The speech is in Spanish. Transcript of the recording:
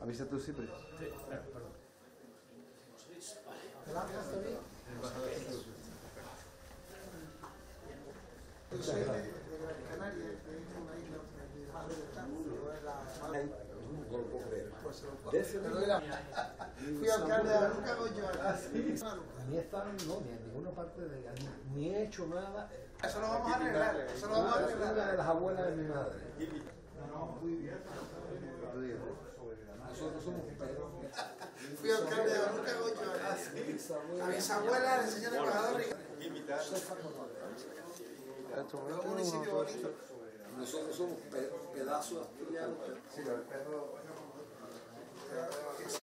Avisa tú, Cipri. Sí, perdón. Yo soy de Gran Canaria, que es una isla más del estado, fui alcalde de Aruca con Joaquín. A mí estaban, no, ni en ninguna parte de ni he hecho nada. Eso lo vamos a arreglar, eso lo vamos a arreglar. Una de las abuelas de mi madre. Nosotros somos Fui alcalde de Aruca con Joaquín. A mis abuelas, el señor embajador es un municipio bonito. Nosotros somos pedazos asturianos.